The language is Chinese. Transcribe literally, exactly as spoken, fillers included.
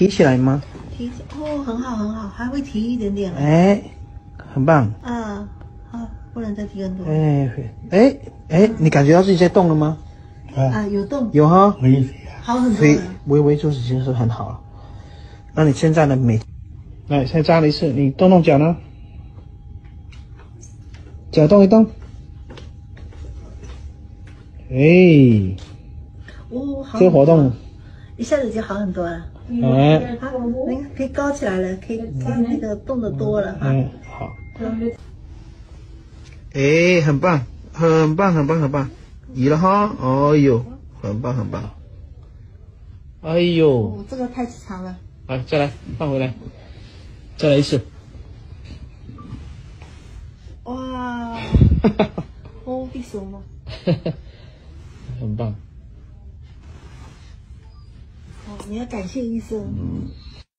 提起来吗？ 提起哦，很好很好，还会提一点点了。 哎，很棒。 啊，好，不能再提更多。 哎哎哎，你感觉到自己在动了吗？ 啊，有动， 有哈， 可以好很多所以了。 微微就是已经是很好了。那你现在呢？每来再扎了一次，你动动脚呢？脚动一动。哎， 哦，好这个活动， 一下子就好很多了。 哎， 好，那个可以高起来了，可以可以那个动得多了哈。 嗯，好。哎，很棒，很棒，很棒，很棒，移了哈。哦呦，很棒，很棒。哎呦， 哦，这个太长了。 来，再来，放回来，再来一次。 哇，哦，闭手了。 很棒。 哦，你要感谢医生。 嗯。